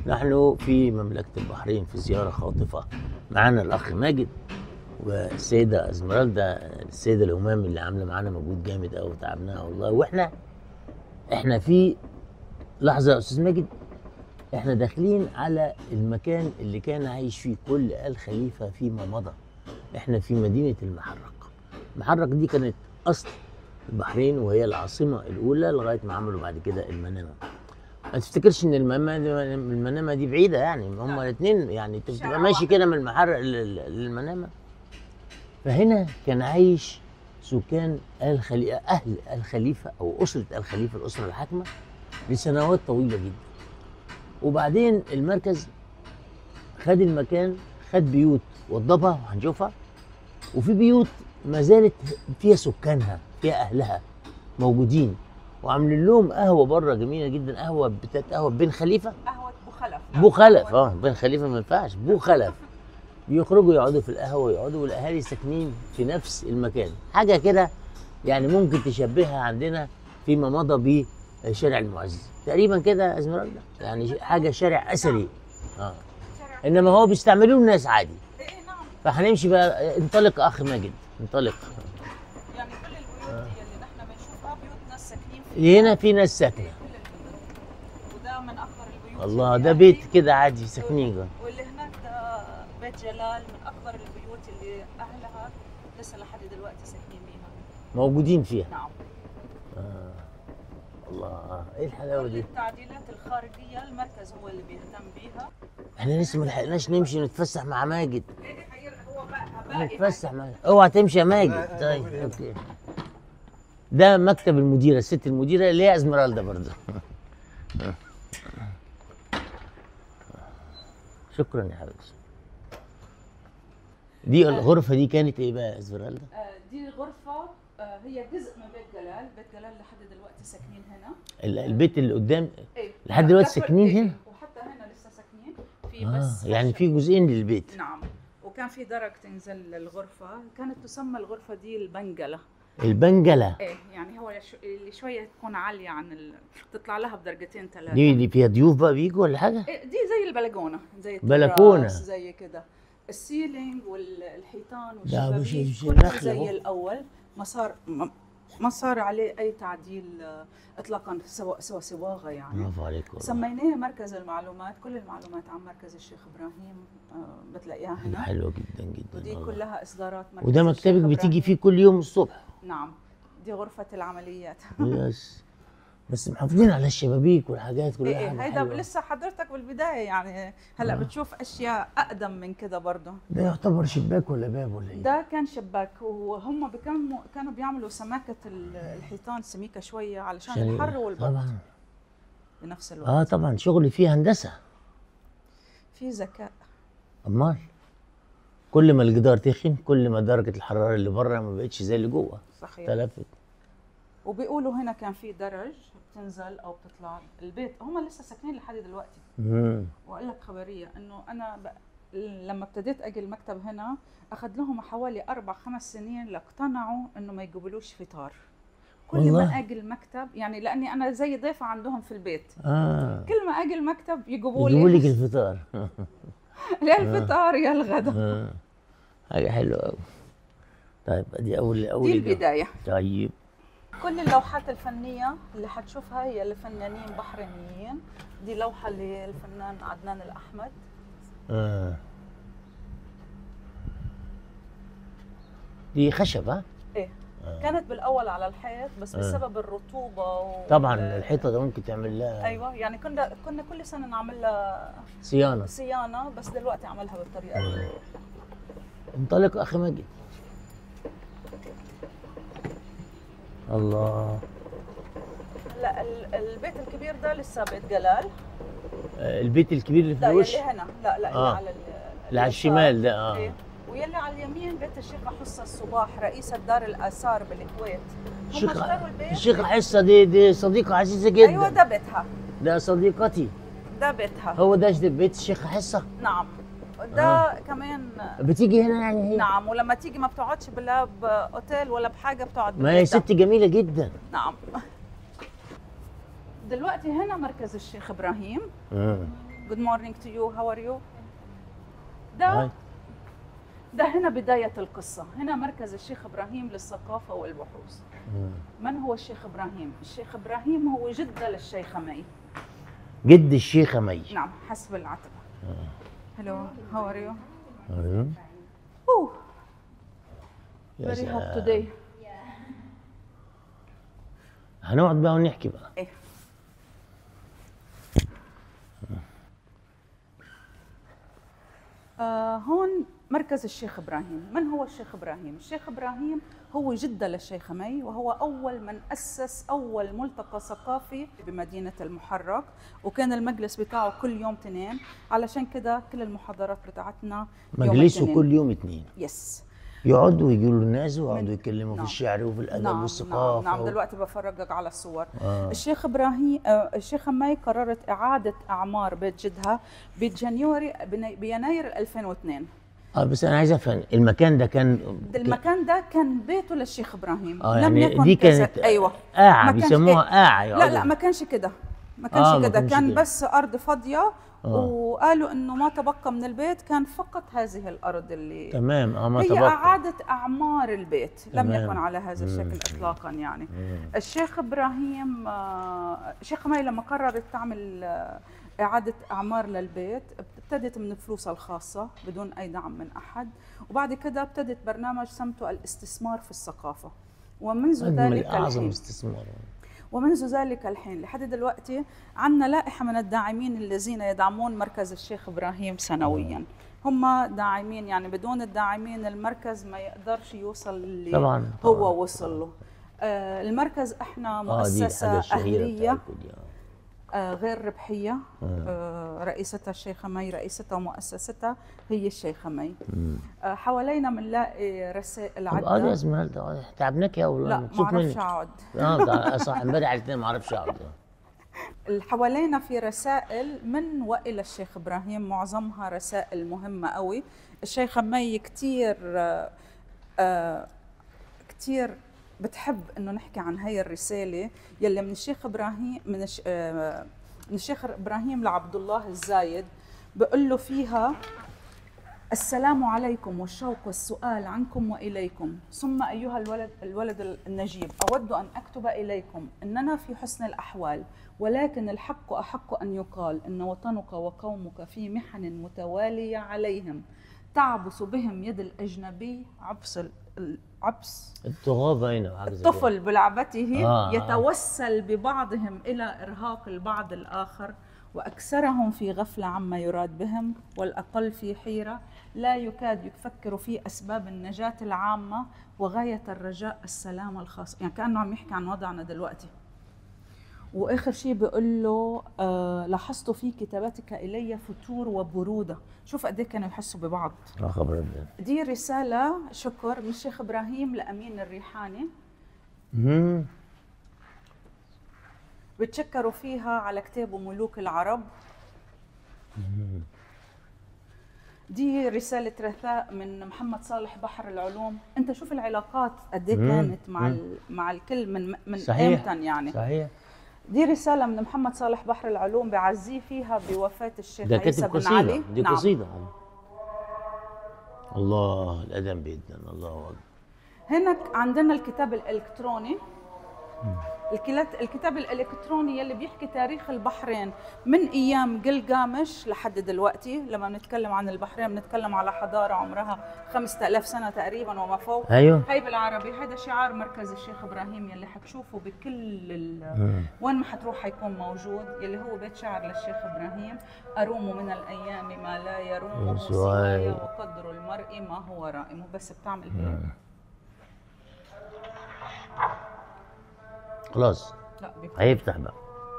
نحن في مملكة البحرين في زيارة خاطفة. معانا الأخ ماجد والسيدة أزمرالدا، السيدة الأمام اللي عاملة معانا مجهود جامد أوي وتعبناها والله. وإحنا في لحظة يا أستاذ ماجد، إحنا داخلين على المكان اللي كان عايش فيه كل آل خليفة فيما مضى. إحنا في مدينة المحرق. المحرق دي كانت أصل البحرين وهي العاصمة الأولى لغاية ما عملوا بعد كده المنامة. ما تفتكرش ان المنامه دي بعيده، يعني هما الاثنين يعني انت بتبقى ماشي كده من المحرق للمنامه. فهنا كان عايش سكان اهل الخليفه او اسره الخليفه، الاسره الحاكمه لسنوات طويله جدا. وبعدين المركز خد المكان، خد بيوت وضبها وهنشوفها، وفي بيوت ما زالت فيها سكانها، فيها اهلها موجودين، وعاملين لهم قهوه بره جميله جدا، قهوه بتاعت قهوه بن خليفه، قهوه بوخلف. بوخلف بن خليفه ما ينفعش، بوخلف. بيخرجوا يقعدوا في القهوه ويقعدوا، والاهالي ساكنين في نفس المكان. حاجه كده يعني ممكن تشبهها عندنا فيما مضى بشارع المعز تقريبا كده ازمرالدا، يعني حاجه شارع اثري. انما هو بيستعملوه الناس عادي. نعم. فهنمشي بقى، انطلق اخ ماجد، انطلق. يعني كل البيوت دي اللي نحن بنشوفها بيوت ناس ساكنين فيها. هنا في ناس ساكنه. وده من اكثر البيوت. الله، ده بيت كده عادي ساكنين جوه. واللي هناك ده بيت جلال، من اكثر البيوت اللي اهلها لسه لحد دلوقتي ساكنين بيها، موجودين فيها. نعم. الله، ايه الحلاوه دي؟ التعديلات الخارجيه المركز هو اللي بيهتم بيها. احنا لسه ما لحقناش نمشي نتفسح مع ماجد. هو بقى نتفسح مع، اوعى تمشي يا ماجد. طيب اوكي. ده مكتب المديره، الست المديره اللي هي ازمرالدا برضه. شكرا يا حبيبتي. دي الغرفه دي كانت ايه بقى يا ازمرالدا؟ دي غرفه هي جزء من بيت جلال. بيت جلال لحد دلوقتي ساكنين هنا. البيت اللي قدام إيه؟ لحد دلوقتي ساكنين هنا؟ وحتى هنا لسه ساكنين في بس يعني في جزئين للبيت. نعم. وكان في درج تنزل للغرفه، كانت تسمى الغرفه دي البنجله. البنجله؟ ايه، يعني هو اللي شويه تكون عاليه عن تطلع لها بدرجتين ثلاثه. دي فيها ضيوف بقى بيجوا ولا حاجه؟ إيه، دي زي البلكونه، زي بلكونه زي كده. السيلينج والحيطان ده والشبابيك مش كله زي الاول، ما صار عليه اي تعديل اطلاقا، سوى صباغه يعني. برافو عليك والله. سميناه مركز المعلومات. كل المعلومات عن مركز الشيخ ابراهيم بتلاقيها هنا. حلوه جدا جدا. ودي كلها اصدارات مركز وده مكتبك بتيجي فيه كل يوم الصبح؟ نعم. دي غرفه العمليات. يس. بس محافظين على الشبابيك والحاجات كلها. ايه هيدا لسه حضرتك بالبدايه يعني. هلا بتشوف اشياء اقدم من كده برضه. ده يعتبر شباك ولا باب ولا ايه؟ ده كان شباك، وهم كانوا بيعملوا سماكه الحيطان سميكه شويه علشان الحر والبرد طبعا بنفس الوقت. طبعا شغل فيه هندسه، في ذكاء. امال كل ما الجدار تخن كل ما درجه الحراره اللي بره ما بقتش زي اللي جوه. صحيح. تلفت. وبيقولوا هنا كان في درج بتنزل او بتطلع البيت. هم لسه ساكنين لحد دلوقتي. واقول لك خبريه انه انا لما ابتديت اجي المكتب هنا اخذ لهم حوالي 4-5 سنين لاقتنعوا انه ما يجيبولوش فطار. كل ما اجي المكتب، يعني لاني انا زي ضيفه عندهم في البيت، كل ما اجي المكتب يجيبوا لك الفطار. يا الفطار يا الغداء. حاجه حلوه قوي. طيب ادي اول دي البدايه. طيب كل اللوحات الفنيه اللي حتشوفها هي لفنانين بحرينيين. دي لوحه للفنان عدنان الاحمد. دي خشب ايه. كانت بالاول على الحيط، بس بسبب الرطوبه طبعا الحيطه ده ممكن تعمل لها. ايوه، يعني كنا كل سنه نعمل لها صيانه، بس دلوقتي عملها بالطريقه دي. انطلق اخي ماجد. الله. لا، البيت الكبير ده لسه بيت جلال. البيت الكبير اللي في الوش؟ لا، اللي هنا. لا اللي على الشمال ده. إيه. واللي على اليمين بيت الشيخة حصة الصباح، رئيسة دار الآثار بالكويت. هم اشتروا البيت. الشيخة حصة دي صديقة عزيزة جدا. ايوه، ده بيتها. ده صديقتي. ده بيتها. هو ده بيت الشيخة حصة؟ نعم. ده كمان بتيجي هنا يعني هي؟ نعم. ولما تيجي ما بتقعدش لا باوتيل ولا بحاجة، بتقعد ما هي ست جميلة جدا. نعم. دلوقتي هنا مركز الشيخ ابراهيم. Good morning to you. How are you? هاي. ده هنا بداية القصة. هنا مركز الشيخ إبراهيم للثقافة والبحوث. من هو الشيخ إبراهيم؟ الشيخ إبراهيم هو جدة للشيخة مي. جد الشيخة مي. نعم حسب العتبة. Hello, how are you? أوه. Very hot today. هنقعد بقى ونحكي بقى. إيه. هون مركز الشيخ إبراهيم. من هو الشيخ إبراهيم؟ الشيخ إبراهيم هو جدة للشيخة مي، وهو أول من أسس أول ملتقى ثقافي بمدينة المحرق، وكان المجلس بتاعه كل يوم اثنين، علشان كده كل المحاضرات بتاعتنا مجلسه كل يوم اثنين. يس. يقعدوا ويجوا الناس ويقعدوا يتكلموا في الشعر وفي الادب والثقافه. نعم دلوقتي بفرجك على الصور. الشيخ ابراهيم الشيخه مي قررت اعاده اعمار بيت جدها بيناير 2002. بس انا عايز افهم المكان ده المكان ده كان بيته للشيخ ابراهيم. لم يعني يكن دي كانت ايوه قاعه بيسموها قاعه. لا ما كانش كده، ما كانش كده، كان بس ارض فاضيه. وقالوا انه ما تبقى من البيت كان فقط هذه الارض اللي تمام. ما هي تبقى اعاده اعمار البيت. لم يكن على هذا الشكل اطلاقا يعني. الشيخ ابراهيم الشيخ مي لما قررت تعمل اعاده اعمار للبيت ابتدت من فلوسها الخاصه بدون اي دعم من احد، وبعد كده ابتدت برنامج سمته الاستثمار في الثقافه. ومنذ ذلك اعظم استثمار. ومنذ ذلك الحين لحد دلوقتي عندنا لائحة من الداعمين الذين يدعمون مركز الشيخ إبراهيم سنويا. هم داعمين، يعني بدون الداعمين المركز ما يقدرش يوصل اللي طبعاً هو وصل له. المركز احنا مؤسسة أهلية غير ربحية. رئيستها الشيخة مي، رئيستها ومؤسستها هي الشيخة مي. حوالينا بنلاقي رسائل عدة. يا اسماعيل تعبناك يا اولاد. لا ما اعرفش اقعد. صح امبارح الاثنين ما اعرفش اقعد. حوالينا في رسائل من والى الشيخ ابراهيم، معظمها رسائل مهمة قوي. الشيخة مي كثير بتحب انه نحكي عن هي الرساله يلي من الشيخ ابراهيم من الشيخ ابراهيم لعبد الله الزايد. بقول له فيها: السلام عليكم والشوق والسؤال عنكم واليكم، ثم ايها الولد النجيب، اود ان اكتب اليكم اننا في حسن الاحوال، ولكن الحق احق ان يقال ان وطنك وقومك في محن متواليه عليهم، تعبس بهم يد الاجنبي عبس الطفل بلعبته. يتوسل ببعضهم إلى إرهاق البعض الآخر، وأكثرهم في غفلة عما يراد بهم، والأقل في حيرة، لا يكاد يفكر في أسباب النجاة العامة، وغاية الرجاء السلام الخاص. يعني كأنه عم يحكي عن وضعنا دلوقتي. واخر شيء بيقول له: لاحظت في كتاباتك الي فتور وبروده. شوف قد ايه كانوا يحسوا ببعض. خبر. دي رساله شكر من الشيخ ابراهيم لامين الريحاني. بتشكروا فيها على كتابه ملوك العرب. دي رساله رثاء من محمد صالح بحر العلوم. انت شوف العلاقات قد ايه كانت مع الكل من امتى يعني. صحيح. دي رسالة من محمد صالح بحر العلوم بيعزيه فيها بوفاة الشيخ عيسى بن قصيدة. علي. دي قصيدة. الله الأدم بيدنا. الله أكبر. هنا عندنا الكتاب الإلكتروني. الكتاب الإلكتروني يلي بيحكي تاريخ البحرين من أيام قلقامش لحد دلوقتي. لما بنتكلم عن البحرين بنتكلم على حضارة عمرها 5000 سنة تقريبا وما فوق. أيوه. هي بالعربي. هذا شعار مركز الشيخ إبراهيم يلي حتشوفه بكل وين ما حتروح حيكون موجود، يلي هو بيت شعر للشيخ إبراهيم: أروم من الأيام ما لا يرومه سواي، وقدر المرء ما هو رائمه. بس بتعمل هيك. خلاص هيفتح بقى.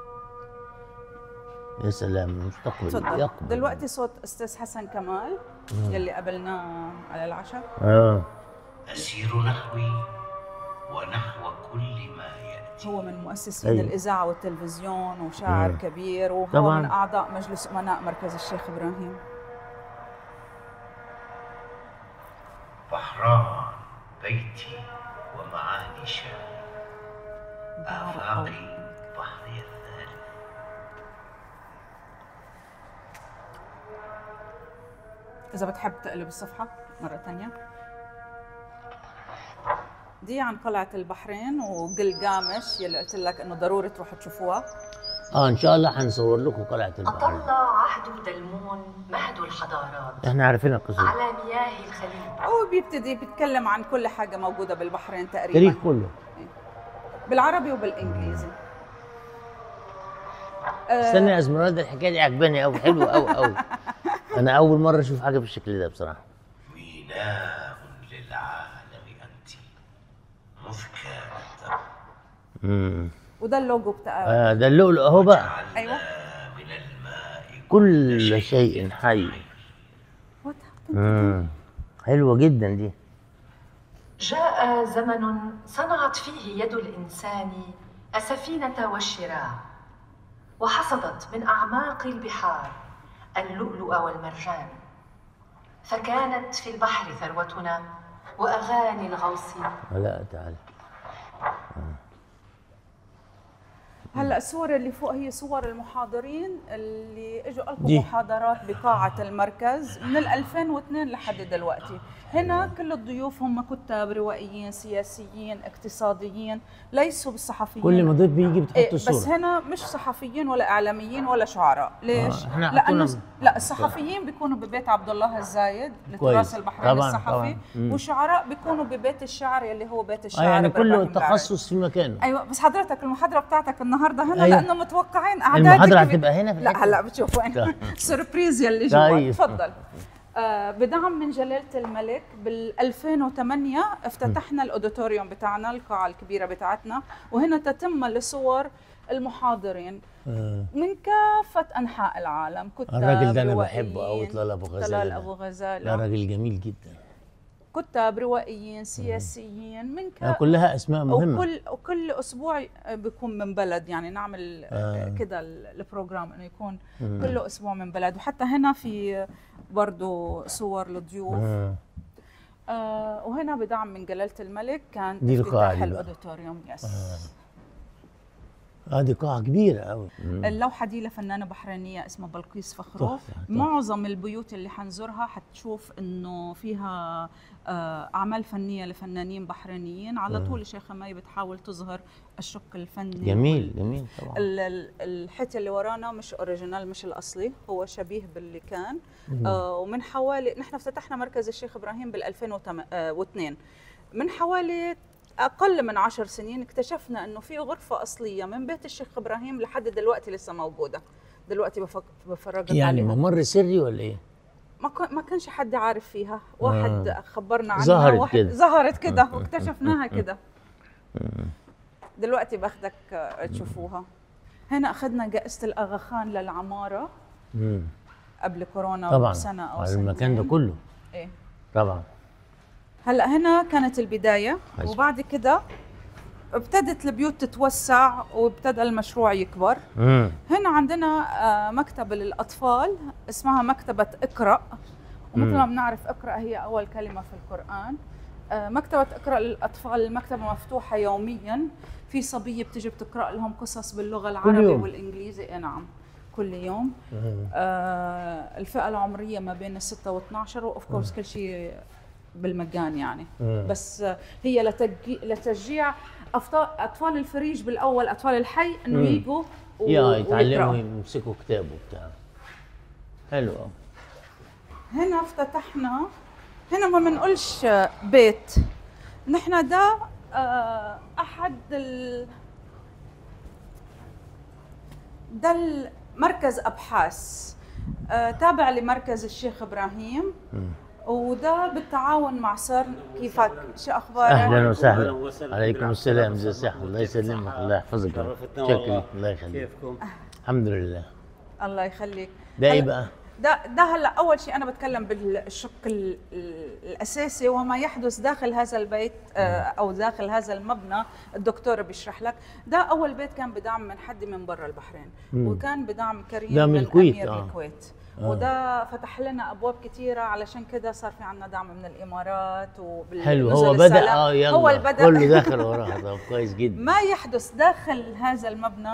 يا سلام. مستقبل يقبل. دلوقتي صوت استاذ حسن كمال يلي قابلناه على العشاء. أسير نحوي ونحو كل ما يأتي. هو من مؤسسين الإذاعة والتلفزيون وشاعر كبير، وهو طبعاً من أعضاء مجلس أمناء مركز الشيخ إبراهيم. بحران بيتي ومعاني شاعري، آفاقي بحري الثالث. اذا بتحب تقلب الصفحه مره ثانيه. دي عن قلعه البحرين وقلقامش يلي قلت لك انه ضروري تروحوا تشوفوها. ان شاء الله هنصور لكم قلعه البحرين. أطل عهد دلمون مهد الحضارات احنا عارفين القصه على مياه الخليج. هو بيتكلم عن كل حاجه موجوده بالبحرين تقريبا، التاريخ كله بالعربي وبالانجليزي. استنى يا اسمرالدا، الحكايه دي عجباني قوي، حلوه قوي قوي. انا اول مره اشوف حاجه بالشكل ده بصراحه. ميناء للعالم أنت مذ كانت وده اللوجو بتاع ده اللؤلؤ اهو بقى. ايوه من الماء كل شيء حي. حلوه جدا دي. جاء زمن صنعت فيه يد الإنسان السفينة والشراع، وحصدت من أعماق البحار اللؤلؤ والمرجان، فكانت في البحر ثروتنا وأغاني الغوص. لا تعال. هلا الصور اللي فوق هي صور المحاضرين اللي اجوا دي. القوا محاضرات بقاعه المركز من 2002 لحد دلوقتي. هنا كل الضيوف هم كتاب، روائيين، سياسيين، اقتصاديين، ليسوا بالصحفيين. كل ما ضيف بيجي بتحط الصوره. بس هنا مش صحفيين ولا اعلاميين ولا شعراء. ليش؟ إحنا لانه حطونا- لا، الصحفيين بيكونوا ببيت عبد الله الزايد للتراث البحريني طبعاً، الصحفي، طبعاً. والشعراء بيكونوا ببيت الشعر اللي هو بيت الشعر يعني كله بإبراهيم العربي. تخصص في مكانه. ايوه بس حضرتك المحاضره بتاعتك النهارده هنا أيوة. لانه متوقعين اعداد المحاضرة كبيرة. هتبقى هنا في لا الحتة؟ هلا بتشوف وين طيب. سربريز يلي جوا. طيب. تفضل. بدعم من جلالة الملك بال 2008 افتتحنا الاوديتوريوم بتاعنا، القاعة الكبيرة بتاعتنا، وهنا تتم لصور المحاضرين من كافة أنحاء العالم. كتاب، الراجل ده أنا روائيين، بحبه أوي، طلال أبو غزالة طلال ده. أبو لا غزالة، راجل جميل جدا. كتاب، روائيين، سياسيين، من كلها أسماء مهمة. وكل اسبوع بيكون من بلد، يعني نعمل كده البروجرام انه يكون كل اسبوع من بلد. وحتى هنا في برضه صور للضيوف. وهنا بدعم من جلالة الملك كان دي القاعة افتتاح دي بقى. الاوديتوريوم. يس. دي قاعة كبيرة قوي. اللوحة دي لفنانة بحرينية اسمها بلقيس فخرو. تحفة. معظم البيوت اللي حنزورها حتشوف انه فيها اعمال فنية لفنانين بحرينيين. على طول الشيخة مي بتحاول تظهر الشق الفني. جميل جميل طبعا. الحيط اللي ورانا مش اوريجينال، مش الاصلي، هو شبيه باللي كان. ومن حوالي، نحن افتتحنا مركز الشيخ ابراهيم بال 2002. من حوالي أقل من 10 سنين اكتشفنا إنه في غرفة أصلية من بيت الشيخ إبراهيم لحد دلوقتي لسه موجودة. دلوقتي بفرجك يعني عليها. ممر سري ولا إيه؟ ما كانش حد عارف فيها، واحد خبرنا عنها، ظهرت كده. ظهرت كده واكتشفناها كده. دلوقتي باخدك تشوفوها. هنا أخذنا جائزة الأغا خان للعمارة قبل كورونا طبعا بسنة أو على سنتين. المكان ده كله. إيه. طبعا. هلا هنا كانت البداية، وبعد كده ابتدت البيوت تتوسع وابتدى المشروع يكبر. هنا عندنا مكتبة للأطفال اسمها مكتبة اقرأ، ومثل ما بنعرف اقرأ هي أول كلمة في القرآن. مكتبة اقرأ للأطفال، المكتبة مفتوحة يوميا، في صبية بتجي بتقرأ لهم قصص باللغة العربية والإنجليزي. نعم كل يوم. الفئة العمرية ما بين 6 و 12، وأوف كورس كل شيء بالمجان يعني. بس هي لتشجيع أطفال الفريج بالأول، أطفال الحي، إنه يجوا يتعلموا يمسكوا كتاب وبتاع. حلو. هنا افتتحنا، هنا ما بنقولش بيت، نحن ده أحد ده مركز أبحاث تابع لمركز الشيخ إبراهيم، وده بالتعاون مع سيرن. كيفك؟ شو اخبارك؟ اهلا وسهلا. عليكم السلام. ازي الصحة؟ الله يسلمك، الله يحفظك. شكرا. الله يخليك. كيفكم؟ الحمد لله. الله يخليك. ده ايه بقى؟ ده هلا اول شيء انا بتكلم بالشق الاساسي وما يحدث داخل هذا البيت او داخل هذا المبنى. الدكتور بيشرح لك. ده اول بيت كان بدعم من حد من برا البحرين، وكان بدعم كريم ده من الكويت. امير الكويت. وده فتح لنا ابواب كثيره، علشان كده صار في عندنا دعم من الامارات حلو. هو بدا يلا هو البدأ كله داخل وراها. طب كويس جدا. ما يحدث داخل هذا المبنى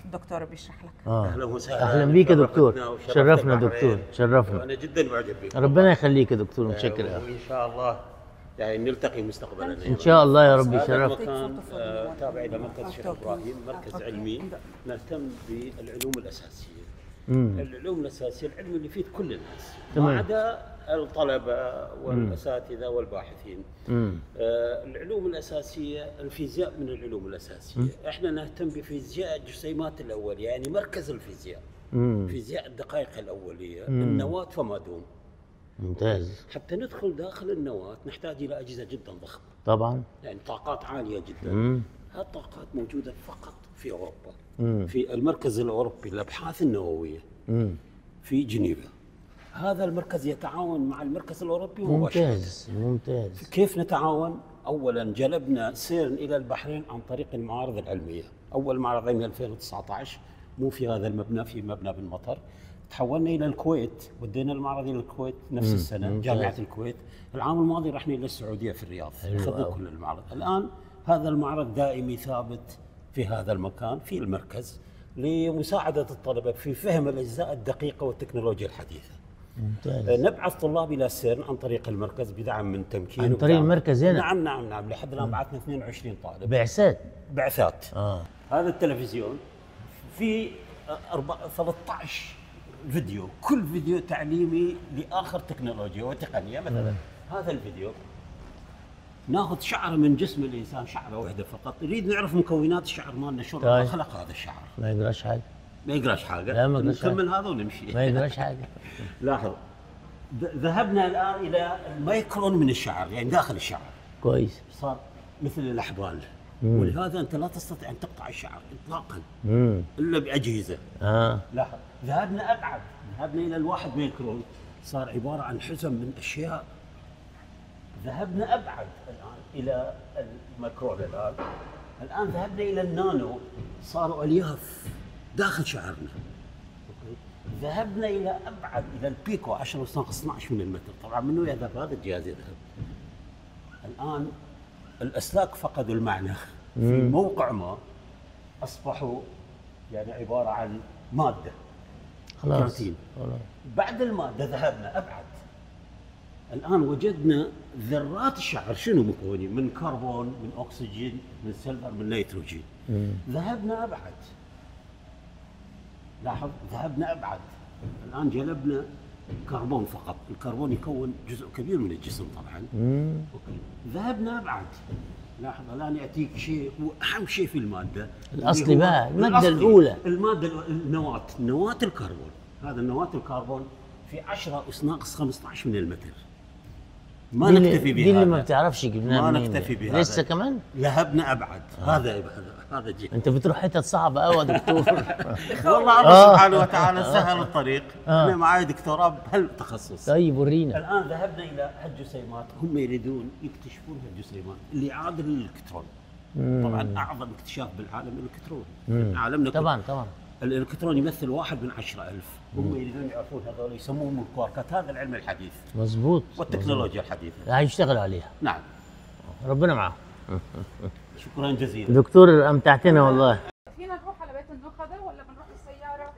الدكتور بيشرح لك. اهلا وسهلا. اهلا بيك يا دكتور، شرفتنا شرفنا البحرين. دكتور، شرفنا. وانا جدا معجب بك. ربنا يخليك يا دكتور، متشكر قوي. وان شاء الله يعني نلتقي مستقبلا ان شاء الله يا رب، هذا يشرفك. المكان تابع الى مركز الشيخ ابراهيم، مركز علمي نهتم بالعلوم الاساسيه. العلوم الاساسيه العلم اللي يفيد كل الناس ما عدا الطلبه والاساتذه والباحثين. العلوم الاساسيه، الفيزياء من العلوم الاساسيه. احنا نهتم بفيزياء الجسيمات الاوليه، يعني مركز الفيزياء. فيزياء الدقائق الاوليه، النواه فما دون. ممتاز. حتى ندخل داخل النواه نحتاج الى اجهزه جدا ضخمه. طبعا. يعني طاقات عاليه جدا. هالطاقات موجوده فقط في اوروبا. في المركز الاوروبي للابحاث النوويه. في جنيفا. هذا المركز يتعاون مع المركز الاوروبي مباشره. ممتاز ممتاز. كيف نتعاون؟ اولا جلبنا سيرن الى البحرين عن طريق المعارض العلميه. اول معرض علمي 2019 مو في هذا المبنى، في مبنى بالمطر. تحولنا الى الكويت، ودينا المعرض الى الكويت نفس السنه، جامعه الكويت. العام الماضي رحنا الى السعوديه في الرياض، اخذنا كل المعرض. الان هذا المعرض دائمي ثابت في هذا المكان في المركز لمساعده الطلبه في فهم الاجزاء الدقيقه والتكنولوجيا الحديثه. ممتاز. نبعث طلاب الى سيرن عن طريق المركز بدعم من تمكين. عن طريق المركز هنا؟ نعم لحد الان بعثنا 22 طالب. بعثات. هذا التلفزيون في 13 فيديو، كل فيديو تعليمي لاخر تكنولوجيا وتقنيه. مثلا هذا الفيديو ناخذ شعره من جسم الانسان، شعره واحده فقط، نريد نعرف مكونات الشعر مالنا، شو خلق هذا الشعر. ما يقراش حاجه. ما يقراش حاجه. لا ما يقراش حاجه. نكمل هذا ونمشي. ما يقراش حاجه. لاحظ، ذهبنا الان الى الميكرون من الشعر، يعني داخل الشعر. كويس. صار مثل الاحبال. ولهذا انت لا تستطيع ان تقطع الشعر اطلاقا الا باجهزه. لاحظ، ذهبنا ابعد، ذهبنا الى الواحد ميكرون، صار عباره عن حزم من اشياء. ذهبنا ابعد الان الى الميكرون. الان ذهبنا الى النانو، صاروا الياف داخل شعرنا. ذهبنا الى ابعد، الى البيكو 10 أس 12 من المتر. طبعا منو يذهب؟ هذا الجهاز يذهب. الان الاسلاك فقدوا المعنى، في موقع ما اصبحوا يعني عباره عن ماده. خلاص. بعد الماده ذهبنا ابعد. الان وجدنا ذرات الشعر شنو مكونين؟ من كربون، من اكسجين، من سلفر، من نيتروجين. ذهبنا ابعد. لاحظ، ذهبنا ابعد. الان جلبنا كربون فقط. الكربون يكون جزء كبير من الجسم طبعا. اوكي. ذهبنا ابعد. لاحظ، الان ياتيك شيء، واهم شيء في الماده الاصلي بقى، الماده الاولى، الماده النواه، نواه الكربون. هذا نواه الكربون في 10 أس ناقص 15 من المتر. ما نكتفي بهذا. دي اللي ما بتعرفش جبناها ما منين. نكتفي بهذا لسه كمان ذهبنا ابعد. هذا جيد. انت بتروح حتت صعبه قوي يا دكتور. والله الله سبحانه وتعالى سهل الطريق. انا معي دكتوراه بهالتخصص. طيب ورينا. الان ذهبنا الى هالجسيمات، هم يريدون يكتشفون هالجسيمات اللي يعادل الالكترون. طبعا اعظم اكتشاف بالعالم الالكترون. عالمنا طبعا الالكترون يمثل 1 من 10,000. هم يريدون يعرفون هذول، يسموهم الكواركات. هذا العلم الحديث مظبوط، والتكنولوجيا الحديثه هيشتغلوا عليها. نعم. ربنا معاهم. شكرا جزيلا دكتور، امتعتنا والله. فينا نروح على بيت النخبه ولا بنروح بالسياره؟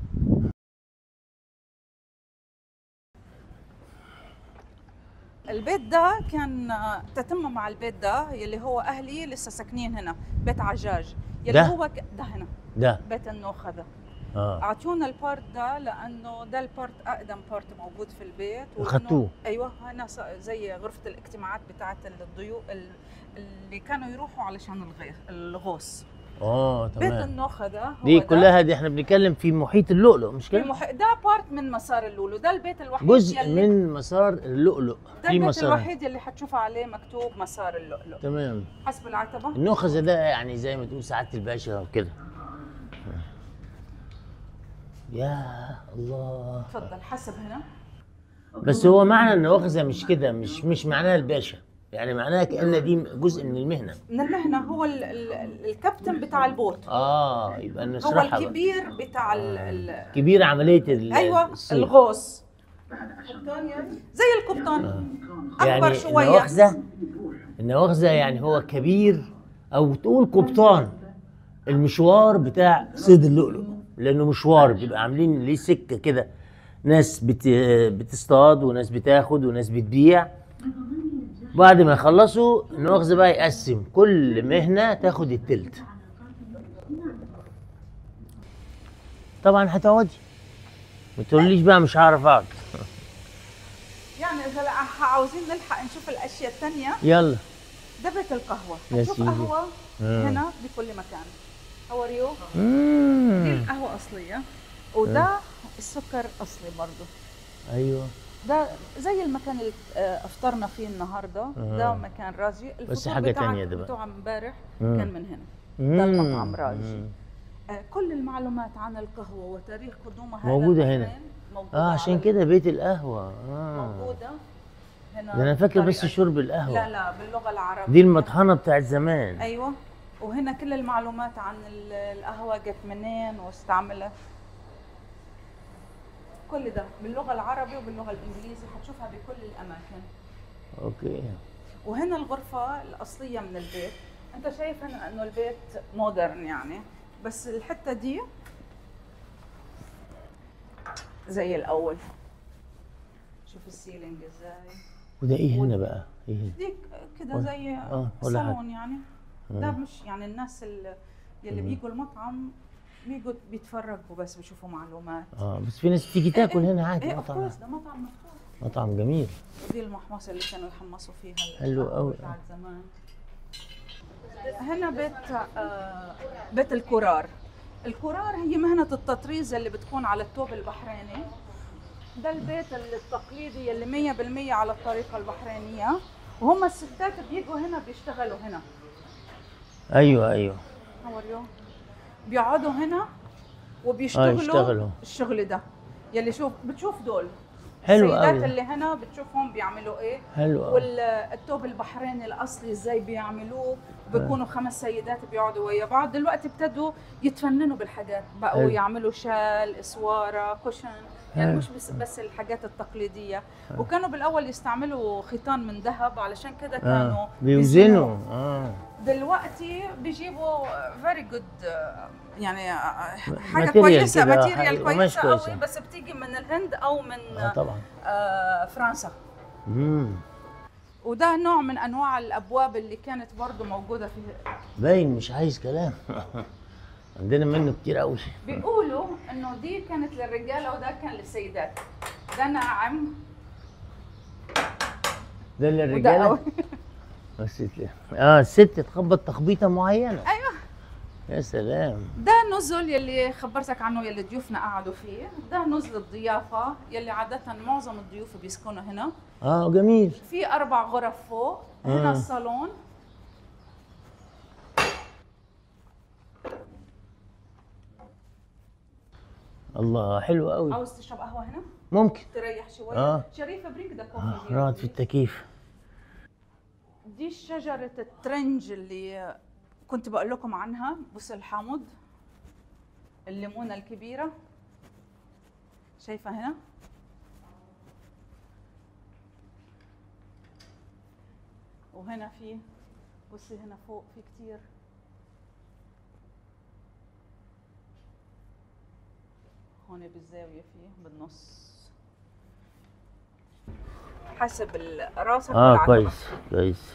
البيت ده كان تتم مع البيت ده يلي هو اهلي لسه ساكنين هنا، بيت عجاج يلي هو ده هنا، ده بيت النخبه. اعطونا البارت ده لانه ده البارت اقدم بارت موجود في البيت. اخذتوه؟ ايوه، هنا زي غرفه الاجتماعات بتاعت الضيوف اللي كانوا يروحوا علشان الغوص. تمام. بيت النخبه ده هو دي كلها دي احنا بنتكلم في محيط اللؤلؤ، مش كده؟ ده بارت من مسار اللؤلؤ، ده البيت الوحيد جزء من مسار اللؤلؤ. ده البيت الوحيد اللي حتشوف عليه مكتوب مسار اللؤلؤ. تمام. حسب العتبه. النخزه ده يعني زي ما تقول سعاده الباشا وكده. يا الله. اتفضل حسب هنا. بس هو معنى النخزه مش كده، مش معناها الباشا، يعني معناها كأن دي جزء من المهنه. من المهنه، هو الكابتن بتاع البوت. يبقى هو نشرحها الكبير بتاع كبير عمليه ايوه الغوص. زي القبطان. اكبر يعني شويه. النواخذه يعني هو كبير، او تقول قبطان المشوار بتاع صيد اللؤلؤ، لانه مشوار بيبقى عاملين ليه سكه كده، ناس بتصطاد وناس بتاخد وناس بتبيع. بعد ما يخلصوا المؤاخذة بقى يقسم كل مهنة تاخد التلت. طبعا هتقعدي ما تقوليش بقى مش هعرف اقعد. يعني اذا عاوزين نلحق نشوف الاشياء الثانيه يلا. ده بيت القهوه، يا هتشوف سيدي. قهوه هنا بكل مكان. هوريو دي القهوه اصليه، وده السكر اصلي برضه. ايوه ده زي المكان اللي افطرنا فيه النهارده. ده مكان راجي. بس حاجه ثانيه ده بتوع امبارح مم. كان من هنا. ده المطعم راجي. كل المعلومات عن القهوه وتاريخ قدومها موجوده هنا. موجودة عشان كده بيت القهوه موجوده هنا. ده انا فاكر بس شرب القهوه. لا لا، باللغه العربيه. دي المطحنه بتاعت زمان. ايوه. وهنا كل المعلومات عن القهوه جت منين واستعملت. كل ده باللغه العربيه وباللغه الانجليزيه، حتشوفها بكل الاماكن. اوكي. وهنا الغرفه الاصليه من البيت. انت شايف هنا انه البيت مودرن يعني، بس الحته دي زي الاول. شوف السيلينج ازاي. وده ايه هنا بقى؟ ايه دي كده زي صالون يعني. ده مش يعني الناس اللي بيجوا المطعم بيجوا بيتفرجوا بس بيشوفوا معلومات. بس في ناس تيجي تاكل هنا عادي. مطعم. ده مطعم مفتوح. مطعم جميل. دي المحمصه اللي كانوا يحمصوا فيها. حلو قوي. بتاعت زمان. هنا بيت الكرار. الكرار هي مهنة التطريز اللي بتكون على الثوب البحريني. ده البيت التقليدي اللي 100% على الطريقة البحرينية، وهم الستات بيجوا هنا بيشتغلوا هنا. ايوه. هوريو بيقعدوا هنا وبيشتغلوا الشغل ده. يلي بتشوف دول حلو السيدات قوي. اللي هنا بتشوفهم بيعملوا ايه. حلو قوي. والثوب البحريني الاصلي ازاي بيعملوه. بيكونوا 5 سيدات بيقعدوا ويا بعض. دلوقتي ابتدوا يتفننوا بالحاجات، بقوا يعملوا شال، اسواره، كوشن، يعني مش بس الحاجات التقليديه. وكانوا بالاول يستعملوا خيطان من ذهب، علشان كده كانوا بيوزنوا. دلوقتي بيجيبوا فيري جود، يعني حاجه كويسه، ماتيريال كويسه قوي، بس بتيجي من الهند او من طبعا فرنسا. وده نوع من انواع الابواب اللي كانت برضو موجوده في باين مش عايز كلام. عندنا منه كتير قوي. بيقولوا انه دي كانت للرجاله وده كان للسيدات. ده ناعم. ده للرجاله. بس الست تخبط تخبيطه معينه. ايوه. يا سلام. ده نزل يلي خبرتك عنه، يلي ضيوفنا قعدوا فيه. ده نزل الضيافه يلي عاده معظم الضيوف بيسكنوا هنا. جميل. في 4 غرف فوق. هنا الصالون. الله حلو قوي. عاوز تشرب قهوه هنا؟ ممكن تريح شويه. شريفه بريك ده كوفي. نقعد في التكييف. دي شجره الترنج اللي كنت بقول لكم عنها، بص الحامض، الليمونه الكبيره شايفه هنا. وهنا في، بصي هنا فوق في كتير. هون بالزاويه فيه بالنص حسب راسك. كويس.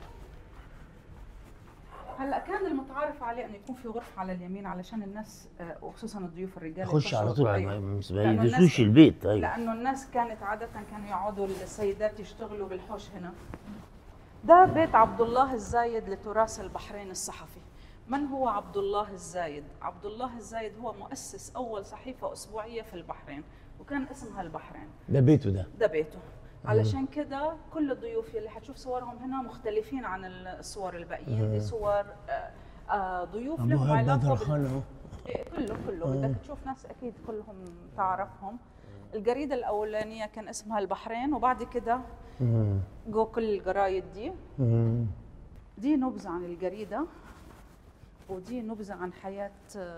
هلا كان المتعارف عليه انه يكون في غرفه على اليمين علشان الناس وخصوصا الضيوف الرجال يخش على طول على أيوة. ما يدسوش البيت. ايوه. لانه الناس كانت عاده كانوا يقعدوا السيدات يشتغلوا بالحوش هنا. ده بيت عبد الله الزايد لتراث البحرين الصحفي. من هو عبد الله الزايد؟ عبد الله الزايد هو مؤسس اول صحيفه اسبوعيه في البحرين، وكان اسمها البحرين. ده بيته ده بيته. علشان كده كل الضيوف اللي حتشوف صورهم هنا مختلفين عن الصور الباقيين. دي صور ضيوف لهم علاقه كله بدك تشوف ناس اكيد كلهم تعرفهم. الجريده الاولانيه كان اسمها البحرين، وبعد كده جو كل الجرايد دي. دي نبذه عن الجريده، ودي نبذه عن حياه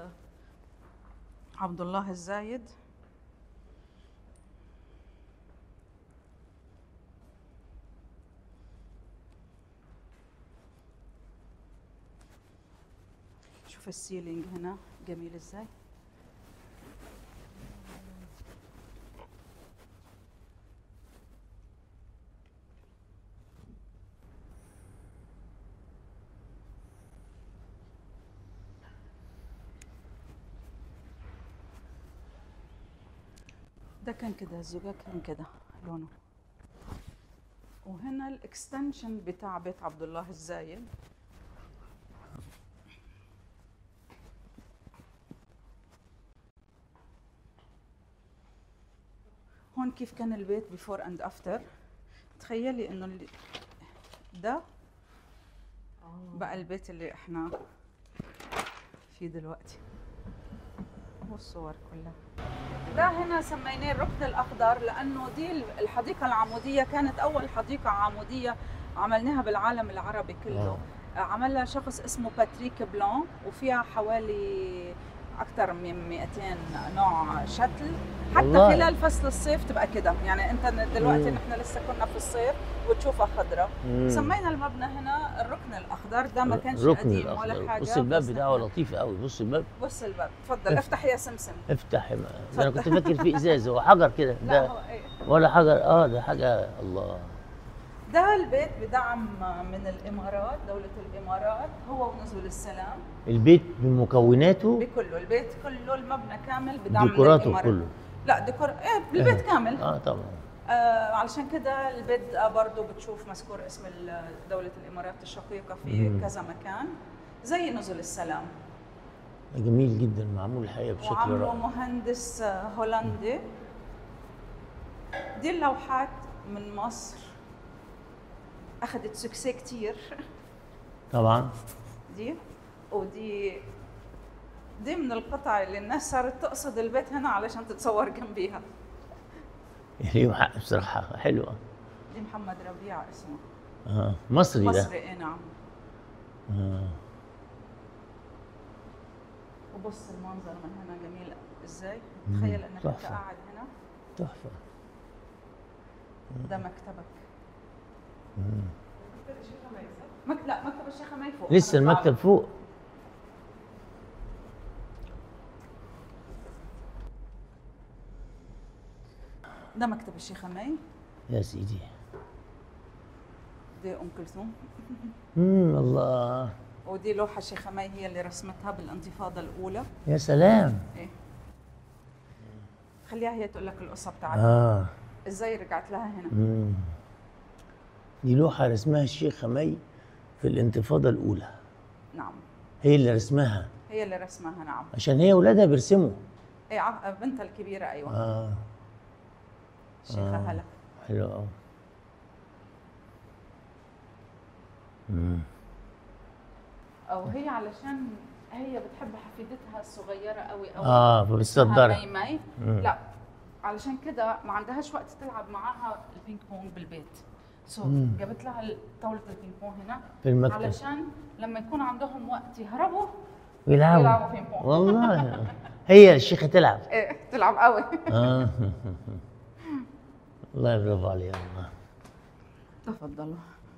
عبد الله الزايد. شوف السيلينج هنا جميل ازاي. ده كان كده، الزجاج كان كده لونه. وهنا الاكستنشن بتاع بيت عبد الله الزايد. هون كيف كان البيت بيفور اند افتر. تخيلي انه ده بقى البيت اللي احنا فيه دلوقتي. والصور كلها. ده هنا سميناه الركن الاخضر لانه دي الحديقه العموديه كانت اول حديقه عموديه عملناها بالعالم العربي كله. عملها شخص اسمه باتريك بلان، وفيها حوالي اكثر من 200 نوع شتل. حتى والله. خلال فصل الصيف تبقى كده، يعني انت دلوقتي نحن لسه كنا في الصيف وتشوفها خضراء. سمينا المبنى هنا الركن الاخضر. ده ما كانش قديم ولا حاجه. بص الباب بتاعه لطيف قوي. بص الباب، بص الباب. اتفضل افتح يا سمسم. افتح. ده انا كنت فاكر فيه ازاز، هو حجر كده. ده هو ايه؟ ولا حجر. ده حاجه. الله. ده البيت بدعم من الامارات، دوله الامارات، هو ونزول السلام. البيت بمكوناته بكله، البيت كله، المبنى كامل بدعم من ديكوراته كله. لا ديكور البيت كامل. طبعا. علشان كده البيت برضه بتشوف مذكور اسم دوله الامارات الشقيقه في كذا مكان زي نزول السلام. جميل جدا، معمول الحقيقه بشكل رائع. وعمله مهندس هولندي. دي اللوحات من مصر اخذت سكسي كتير. طبعا. دي من القطع اللي الناس صارت تقصد البيت هنا علشان تتصور جنبيها. ليهم حق بصراحه، حلوه. دي محمد ربيع اسمه. مصري ده. مصري، اي نعم. وبص المنظر من هنا جميل ازاي. تخيل انك انت قاعد هنا. تحفه. ده مكتبك. لا مكتب الشيخة مي فوق. لسه المكتب فوق. ده مكتب الشيخة مي يا سيدي. دي ام كلثوم. الله. ودي لوحة الشيخة مي هي اللي رسمتها بالانتفاضة الأولى. يا سلام. ايه. خليها هي تقول لك القصة بتاعتها. ازاي رجعت لها هنا. دي لوحة رسمها الشيخة مي في الانتفاضة الأولى. نعم. هي اللي رسمها. هي اللي رسمها، نعم. عشان هي أولادها بيرسموا. ايه بنتها الكبيرة، أيوة. الشيخة هلا. حلو أوي. أو هي علشان هي بتحب حفيدتها الصغيرة قوي فبتصدرها. مي. لا علشان كده ما عندهاش وقت تلعب معاها البينج بونج بالبيت. جابت لها طاولة البينج بونج هنا في المكتب علشان لما يكون عندهم وقت يهربوا يلعبوا بينج بونج. والله هي الشيخة تلعب. ايه تلعب قوي. الله برافو عليها والله. تفضلوا.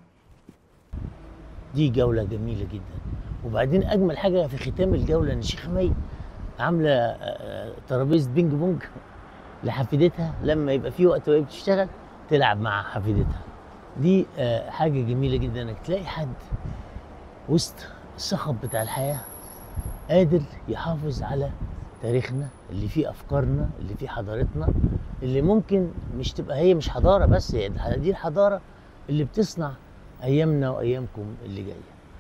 دي جولة جميلة جدا. وبعدين أجمل حاجة في ختام الجولة إن الشيخة مي عاملة ترابيزة بينج بونج لحفيدتها لما يبقى في وقت وهي بتشتغل تلعب مع حفيدتها. دي حاجة جميلة جدا إنك تلاقي حد وسط الصخب بتاع الحياة قادر يحافظ على تاريخنا اللي فيه أفكارنا اللي فيه حضارتنا اللي ممكن مش تبقى هي مش حضارة بس، هي دي الحضارة اللي بتصنع أيامنا وأيامكم اللي جاية.